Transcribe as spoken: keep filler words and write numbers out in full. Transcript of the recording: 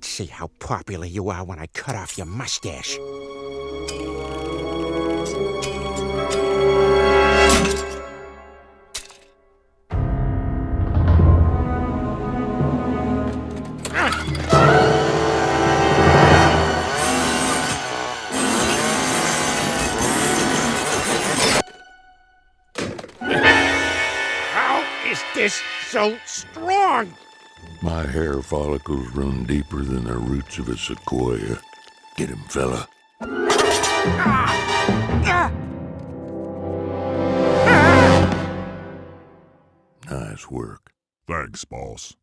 Let's see how popular you are when I cut off your mustache. How is this so strong? My hair follicles run deeper than the roots of a sequoia. Get him, fella. Nice work. Thanks, boss.